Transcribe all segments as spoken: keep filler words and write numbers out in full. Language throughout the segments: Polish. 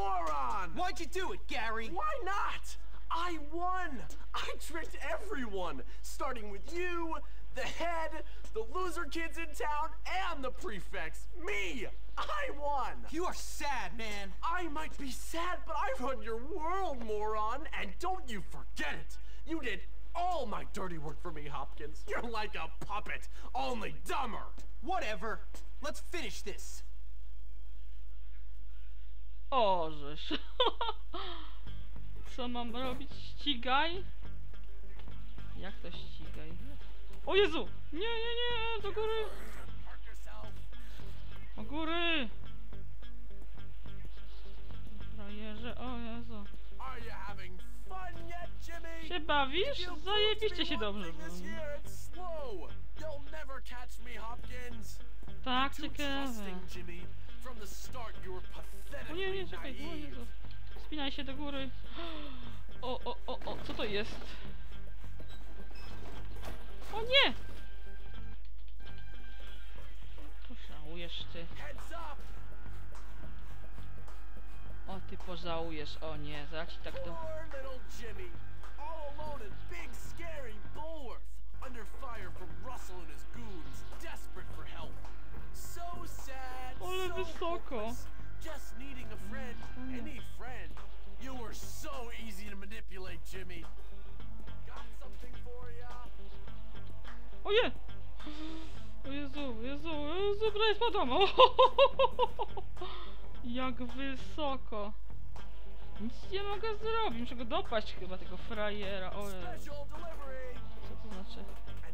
moron! Why'd you do it, Gary? Why not? I won! I tricked everyone, starting with you, the head, the loser kids in town, and the prefects. Me! I won! You are sad, man. I might be sad, but I run your world, moron! And don't you forget it! You did all my dirty work for me, Hopkins. You're like a puppet, only dumber! Whatever. Let's finish this. O, żeż. Co mam robić? Ścigaj? Jak to ścigaj? O Jezu! Nie, nie, nie! Do góry! Do góry! Frajerze, o Jezu. Się bawisz? Zajebiście się dobrze. Tak, ciekawe. O nie, nie, czekaj, o Jezu. Spinaj się do góry. O, o, o, o, co to jest? O nie! Pożałujesz ty. O, ty pożałujesz, o nie, zaraz ci tak to... Ale wysoko. Just needing a friend, any friend. You were so easy to manipulate, Jimmy. Got something for ya? Oje! O Jezu, Jezu, Jezu, prawie spadłam! O, jak wysoko! Nic nie mogę zrobić, muszę go dopaść chyba, tego frajera. O Jezu. Co to znaczy?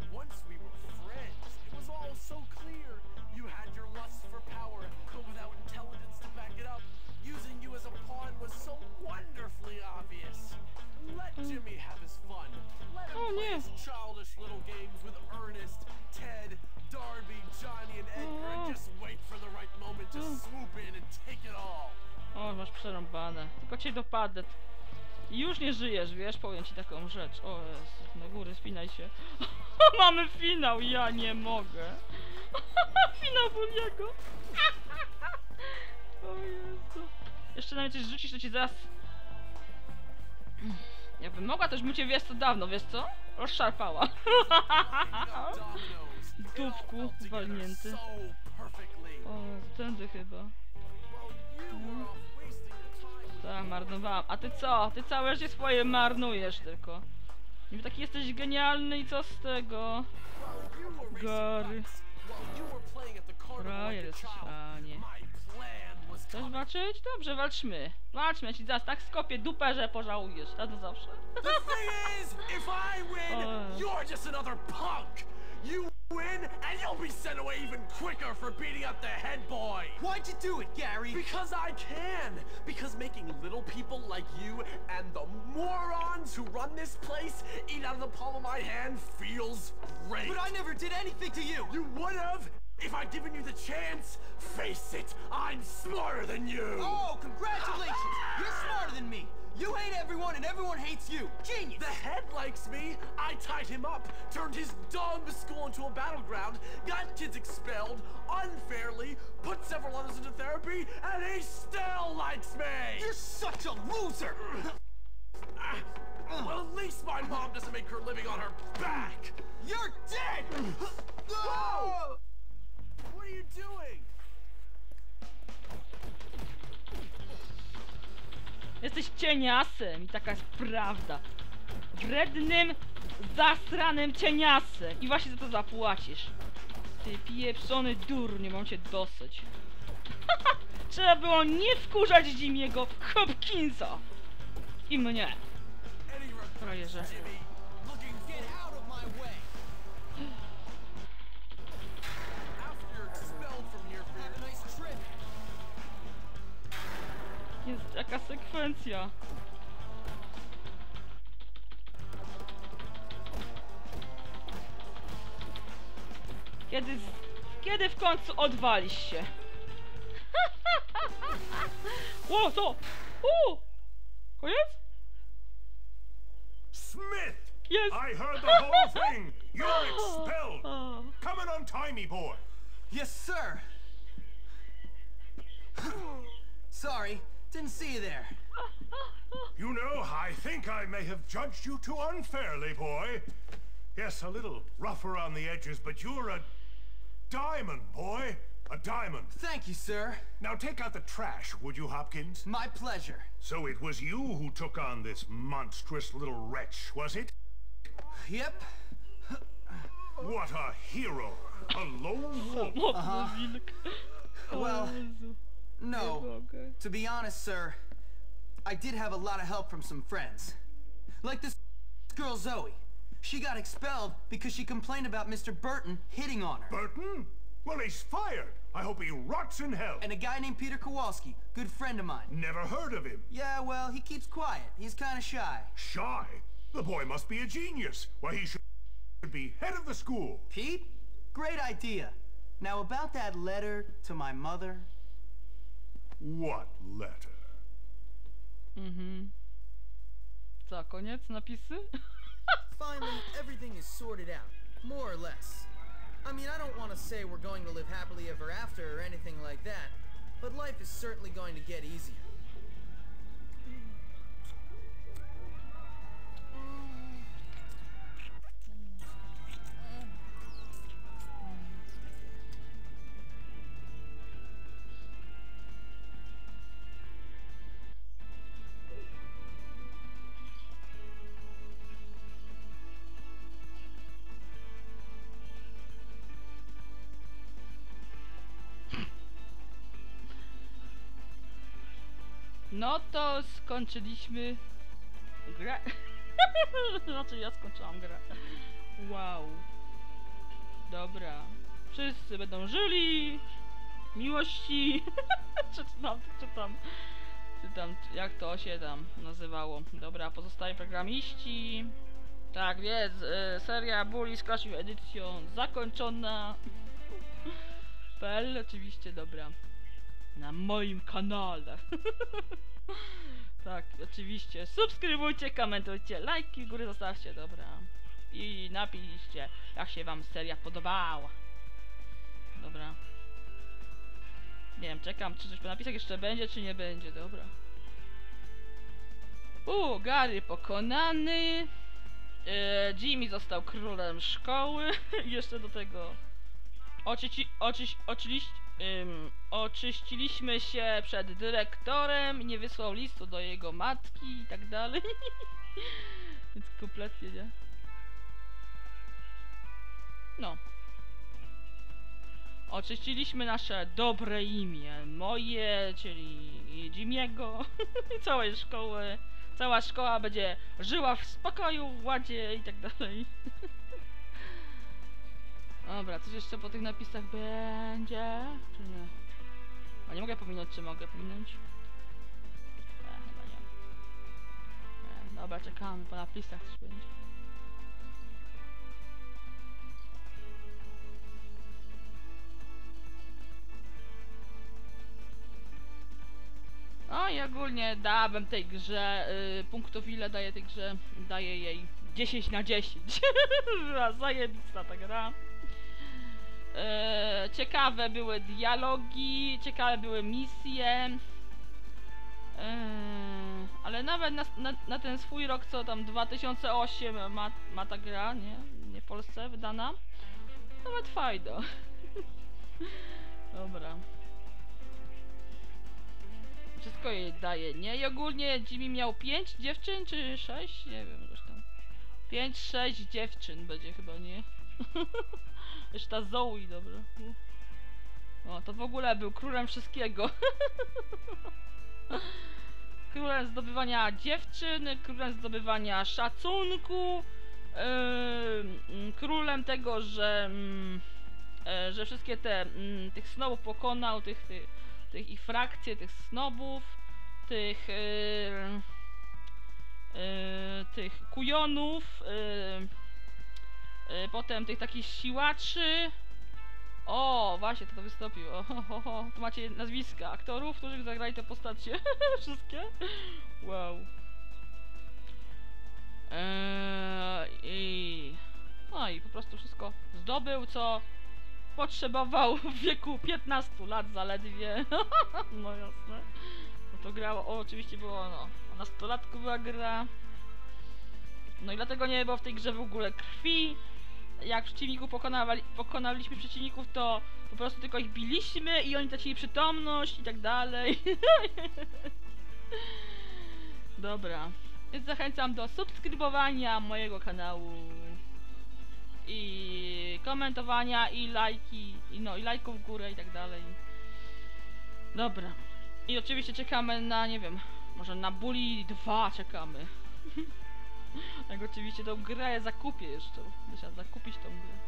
Jimmy have his fun. Let him play his childish little games with Ernest, Ted, Darby, Johnny, and Edgar, and just wait for the right moment to swoop in and take it all. O, masz przerąbane. Tylko cię dopadnę. I już nie żyjesz, wiesz? Powiem ci taką rzecz. O Jezu, na górę spinaj się. Mamy finał, ja nie mogę. Finał Buliego. O Jezu. Jeszcze na mnie coś rzucisz, to ci zaraz... Jakbym mogła, to już bym cię, wiesz co, dawno, wiesz co? Rozszarpała. Dupku walnięty. O, tędy chyba. No. Tak, marnowałam. A ty co? Ty całe życie swoje marnujesz tylko. Niby taki jesteś genialny i co z tego? Gary. Frajer jesteś, a nie. Chcesz walczyć? Dobrze, walczmy. Walczmy, ja ci zaraz tak skopię dupę, że pożałujesz. Tak to zawsze. The thing is, if I win, you're just another punk. You win, and you'll be sent away even quicker for beating up the head boy. Why'd you do it, Gary? Because I can. Because making little people like you and the morons who run this place eat out of the palm of my hand feels great. But I never did anything to you. You would have. If I'd given you the chance, face it, I'm smarter than you! Oh, congratulations! You're smarter than me! You hate everyone and everyone hates you! Genius! The head likes me! I tied him up, turned his dumb school into a battleground, got kids expelled, unfairly, put several others into therapy, and he still likes me! You're such a loser! Well, at least my mom doesn't make her living on her back! You're dead! Whoa! What are you doing? Jesteś cieniasem i taka jest prawda. Wrednym, zasranym cieniasem. I właśnie za to zapłacisz. Ty pieprzony durnie, mam cię dosyć. Trzeba było nie wkurzać Jimmy'ego Hopkinsa. I mnie. Frajerze. Jest jaka sekwencja. Kiedy, z... Kiedy w końcu odwalisz się? O, co? O! Koniec? Smith! Yes! I heard the whole thing! You're expelled! Come and untie me, boy! Yes, sir! Sorry, Didn't see you there. You know, I think I may have judged you too unfairly, boy. Yes, a little rough around the edges, but you're a diamond, boy. A diamond. Thank you, sir. Now take out the trash, would you, Hopkins? My pleasure. So it was you who took on this monstrous little wretch, was it? Yep. What a hero. A lone wolf. Mocny wilk. O Well, Jezu, nie no. mogę. To be honest, sir, I did have a lot of help from some friends. Like this girl Zoe. She got expelled because she complained about Mister Burton hitting on her. Burton? Well, he's fired. I hope he rots in hell. And a guy named Peter Kowalski, good friend of mine. Never heard of him. Yeah, well, he keeps quiet. He's kind of shy. Shy? The boy must be a genius. Why, he should be head of the school. Pete? Great idea. Now about that letter to my mother. What letter? Mhm. Co, koniec napisy? Finally, everything is sorted out, more or less. I mean, I don't want to say we're going to live happily ever after or anything like that, but life is certainly going to get easier. No to skończyliśmy grę. Znaczy ja skończyłam grę. Wow. Dobra. Wszyscy będą żyli. Miłości. czy tam, czy tam, czy tam, jak to się tam nazywało. Dobra, pozostali programiści. Tak więc, y, seria Bully Clash Edition zakończona. P L oczywiście, dobra. Na moim kanale. Tak, oczywiście. Subskrybujcie, komentujcie, lajki w górę zostawcie, dobra. I napiszcie, jak się wam seria podobała. Dobra. Nie wiem, czekam, czy coś po napisach jeszcze będzie, czy nie będzie, dobra. U, Gary pokonany. E, Jimmy został królem szkoły. I jeszcze do tego. Oczyci, oczyś, oczywiście. Um, oczyściliśmy się przed dyrektorem, nie wysłał listu do jego matki i tak dalej. Więc kompletnie nie. No. Oczyściliśmy nasze dobre imię. Moje, czyli Jimmy'ego i całej szkoły. Cała szkoła będzie żyła w spokoju, w ładzie i tak dalej. Dobra, coś jeszcze po tych napisach będzie? Czy nie? A nie mogę pominąć, czy mogę pominąć? E, chyba nie. E, dobra, czekamy, po napisach coś będzie. No i ogólnie dałem tej grze, y, punktów ile daję tej grze? Daję jej dziesięć na dziesięć. Zajebista ta gra. Eee, ciekawe były dialogi, ciekawe były misje. Eee, ale nawet na, na, na ten swój rok, co tam dwa tysiące osiem ma, ma ta gra, nie? Nie w Polsce wydana. Nawet fajno. Dobra. Wszystko jej daje, nie? I ogólnie Jimmy miał pięć dziewczyn, czy sześć? Nie wiem, coś tam. pięć, sześć dziewczyn będzie chyba, nie? Jeszcze ta Zoe, dobra. O, to w ogóle był królem wszystkiego. Królem zdobywania dziewczyn, królem zdobywania szacunku, yy, królem tego, że, yy, że wszystkie te yy, tych snobów pokonał, tych, tych, tych ich frakcji, tych snobów, tych yy, yy, tych kujonów, yy, Yy, potem tych takich siłaczy. O, właśnie, to to wystąpił. O, ho, ho, ho. Tu macie nazwiska aktorów, którzy zagrali te postacie. Wszystkie. Wow. Eee, i... No i po prostu wszystko zdobył, co potrzebował w wieku piętnastu lat zaledwie. No jasne. No to grało, o, oczywiście było, no, o nastolatku była gra. No i dlatego nie było w tej grze w ogóle krwi. Jak przeciwników pokonawali, pokonaliśmy przeciwników, to po prostu tylko ich biliśmy i oni tracili przytomność i tak dalej. Dobra, więc zachęcam do subskrybowania mojego kanału i komentowania i lajki, i no i lajków w górę i tak dalej. Dobra. I oczywiście czekamy na, nie wiem, może na Bully dwa czekamy. Jak oczywiście tą grę zakupię jeszcze. Trzeba zakupić tą grę.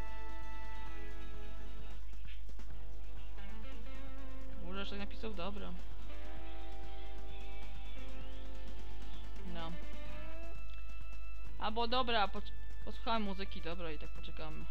Może jeszcze napisał, dobra. No. Albo dobra, po, posłuchałem muzyki, dobra i tak poczekamy.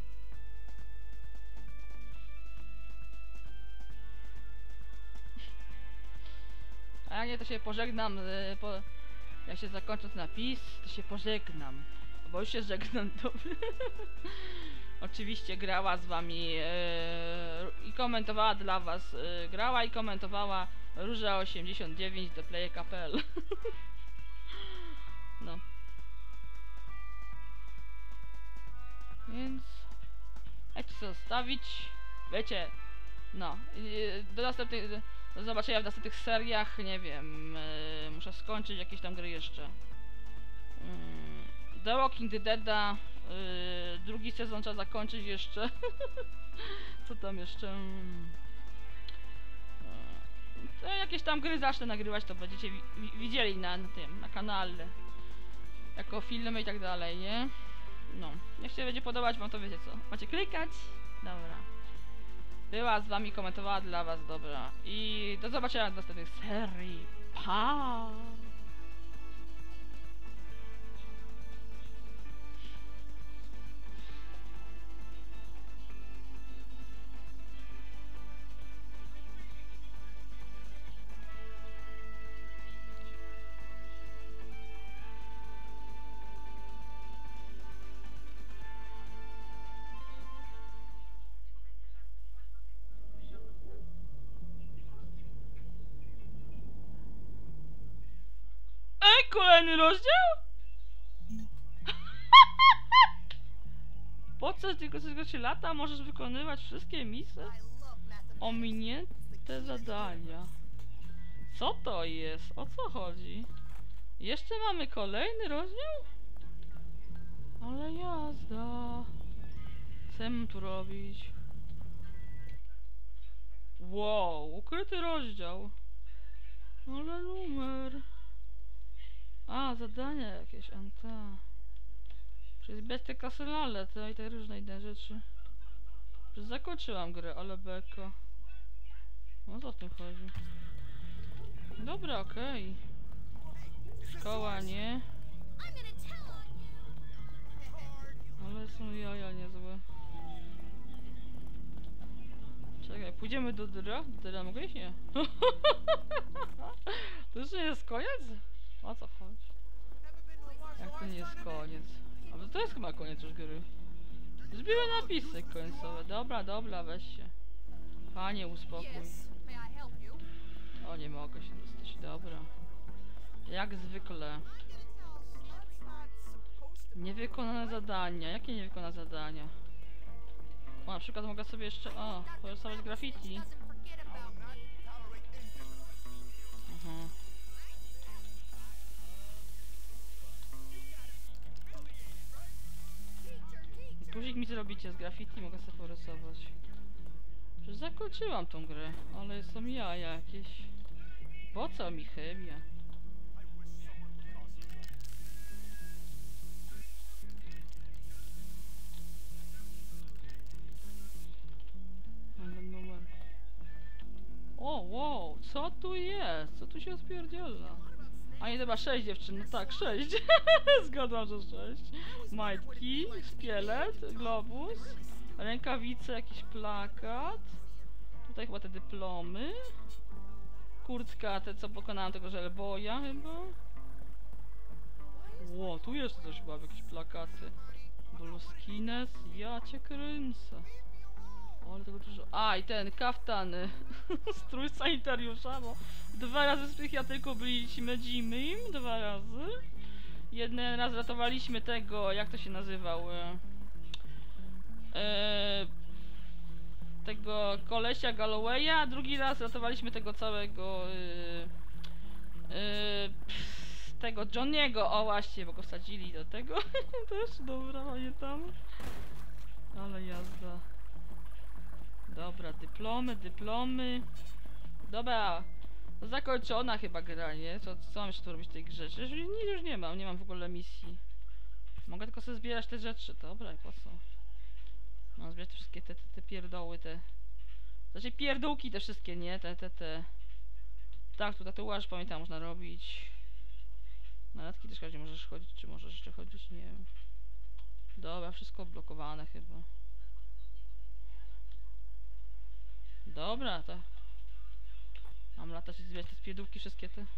A jak nie, to się pożegnam, yy, po, jak się zakończy ten napis, to się pożegnam. Bo już się żegnam, to... Oczywiście grała z wami yy, i komentowała dla was, yy, grała i komentowała Róża osiemdziesiąt dziewięć do player kropka p l. No. Więc... Jak to zostawić? Wiecie, no, yy, do następnych... Do zobaczenia w następnych seriach, nie wiem, yy, muszę skończyć jakieś tam gry jeszcze. Yy, The Walking Deada, yy, drugi sezon trzeba zakończyć jeszcze. Co tam jeszcze? Yy, to jakieś tam gry zacznę nagrywać, to będziecie wi wi widzieli na, na tym, na kanale. Jako filmy i tak dalej, nie? No, jak się będzie podobać wam, to wiecie co, macie klikać? Dobra. Była z wami, komentowała dla was, dobra. I do zobaczenia w następnych serii. Pa! Kolejny rozdział? Po co tylko tylko trzy lata możesz wykonywać wszystkie misje? Ominięte zadania. Co to jest? O co chodzi? Jeszcze mamy kolejny rozdział? Ale jazda. Co ja mam tu robić? Wow, ukryty rozdział. Ale numer. A, zadania jakieś, anta. Przez bestie kaselale, to i te różne inne rzeczy. Przecież zakończyłam grę, ale beka. No co o tym chodzi? Dobra, okej. Okay. Szkoła, nie? Ale są jaja niezłe. Czekaj, pójdziemy do Dyra? Do Dyra mogę iść? Nie. To już nie jest koniec? O co chodzi? Jak to nie jest koniec? Ale to jest chyba koniec już gry. Zbiły napisy końcowe. Dobra, dobra, weź się. Panie, uspokój. O, nie mogę się dostać. Dobra. Jak zwykle. Niewykonane zadania. Jakie niewykonane zadania? O, na przykład mogę sobie jeszcze... O, porysować graffiti. Aha. Guzik mi zrobicie z graffiti, mogę sobie porysować. Przecież zakończyłam tą grę, ale są jaja jakieś. Po co mi chemia? O, wow, co tu jest? Co tu się spierdziela? A nie, chyba sześć dziewczyn, no tak, sześć. Zgadzam, że sześć. Majtki, szkielet, globus, rękawice, jakiś plakat. Tutaj chyba te dyplomy. Kurtka, te co pokonałem tego żelboja chyba. Ło, tu jeszcze coś chyba, jakieś plakaty. Bluskines, ja cię kręcę. O, ale tego dużo. A, i ten kaftan. Strój sanitariusza, bo dwa razy z psychiatryką byliśmy Jimmy, dwa razy. Jeden raz ratowaliśmy tego, jak to się nazywał? E, e, tego kolesia Gallowaya, a drugi raz ratowaliśmy tego całego. E, e, tego Johnny'ego, o właśnie, bo go wsadzili do tego. Też, dobra, pamiętam. Ale jazda. Dobra, dyplomy, dyplomy. Dobra, zakończona chyba gra, nie? Co, co mam jeszcze tu robić w tej grze? Już, nic już nie mam, nie mam w ogóle misji. Mogę tylko sobie zbierać te rzeczy. Dobra, i po co? Mam zbierać te wszystkie te, te, te pierdoły, te... Znaczy pierdółki te wszystkie, nie? Te, te, te... Tak, tu tatuaż, pamiętam, można robić. Na latki też każdy możesz chodzić, czy możesz jeszcze chodzić? Nie wiem. Dobra, wszystko blokowane chyba. Dobra, to... Mam latać i zbierać te spiedówki wszystkie te.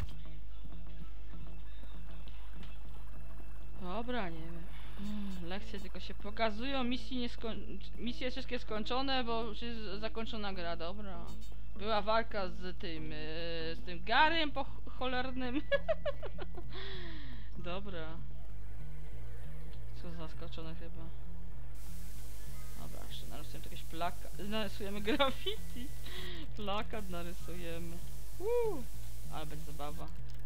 Dobra, nie wiem. Hmm, lekcje tylko się pokazują, misje nie skoń... misje wszystkie skończone, bo już jest zakończona gra, dobra. Była walka z tym, yy, z tym Garym po cholernym. Dobra. Co zaskoczone chyba. Dobra, jeszcze narysujemy jakieś plakat. Narysujemy graffiti. Plakat narysujemy. Uuu, ale będzie zabawa.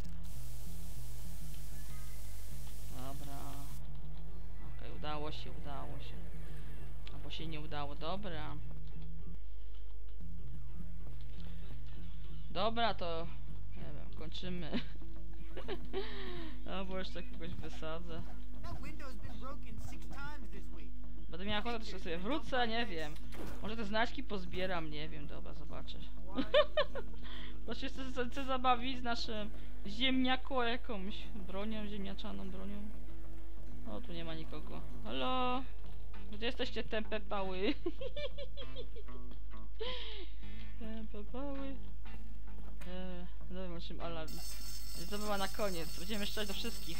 Dobra. Okej, okay, udało się, udało się. Albo się nie udało, dobra. Dobra, to... Nie wiem, kończymy. Albo jeszcze kogoś wysadzę. Będę miała ochotę, że sobie wrócę, nie wiem. Może te znaczki pozbieram, nie wiem, dobra, zobaczę. Właśnie chcę, chcę, chcę zabawić z naszym ziemniaku jakąś bronią, ziemniaczaną bronią. O, tu nie ma nikogo. Halo? Gdzie jesteście, tępe pały? Tępe pały. Eee, dobra, czym alarm. Zabawa na koniec, będziemy strzelać do wszystkich.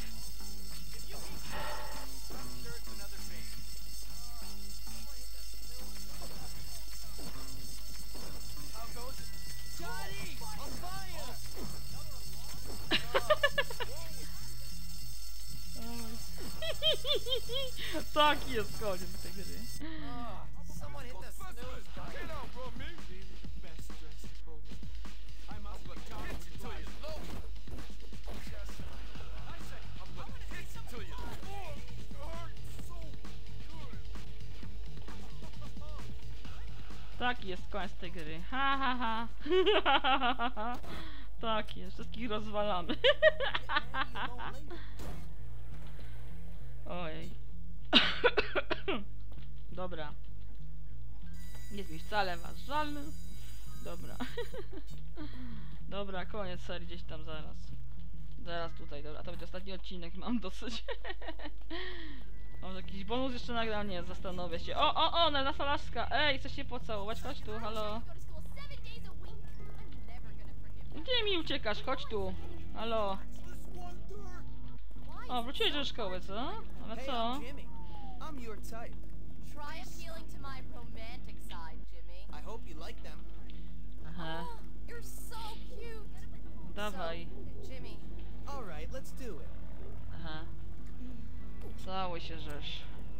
Taki jest koniec tej gry. Taki jest koniec tej gry. Ha ha ha. Tak jest, wszystkich rozwalamy. Ojej. Dobra. Nie jest mi wcale was żal. Dobra. Dobra, koniec serii gdzieś tam zaraz. Zaraz tutaj, dobra. To będzie ostatni odcinek, mam dosyć. Może jakiś bonus jeszcze nagram? Nie, zastanowię się. O, o, o, nasza laska! Ej, chcesz się pocałować? Chodź tu, halo. Gdzie mi uciekasz? Chodź tu. Halo. O, wróciłeś do szkoły, co? Ale co? Aha. Dawaj. Aha. Cały się rzesz.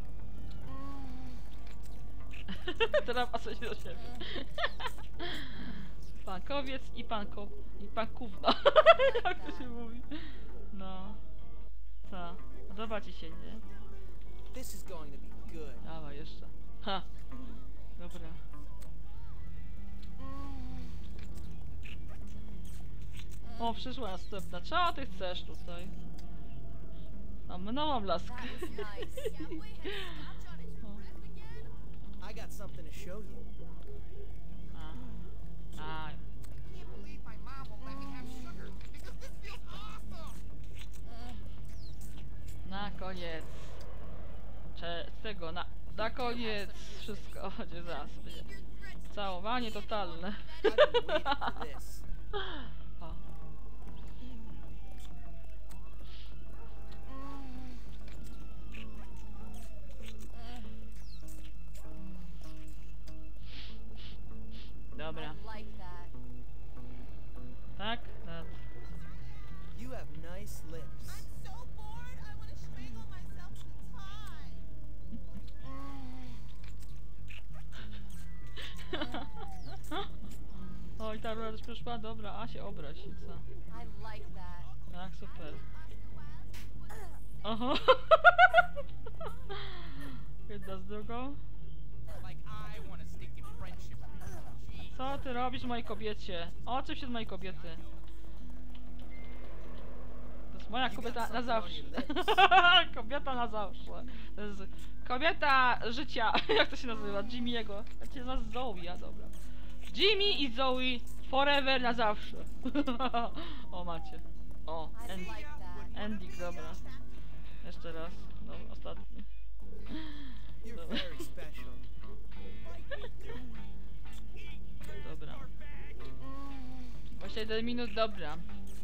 Teraz pasuje do siebie. Pankowiec i panko... i pankówna. Jak to się mówi? No. Co? Podoba ci się, nie? Dawaj jeszcze. Ha! Dobra. O, przyszła następna. Czego ty chcesz tutaj? Mam nową laskę. I got something to show you. A. A. Na koniec. Cze z tego, na, na koniec wszystko. Chodź, zaraz będzie. Całowanie totalne. O. przyszła, dobra, a się obraź i co? I like that. Tak, super. Oho. Jedna z drugą. Co ty robisz mojej kobiecie? Oczep się z mojej kobiety. To jest moja kobieta na zawsze. Kobieta na zawsze. To jest kobieta życia. Jak to się nazywa? Jimmy'ego. Jak się nazywa? Zoe, a dobra. Jimmy i Zoe forever na zawsze. O, macie. O, I end like that. ending, dobra. Jeszcze raz. No, ostatni. You're very special. Dobra. Właśnie jeden minut, dobra.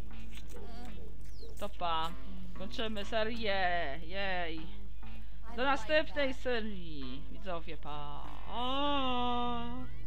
To pa. Kończymy serię. Jej. I Do like następnej that. serii. Widzowie, pa.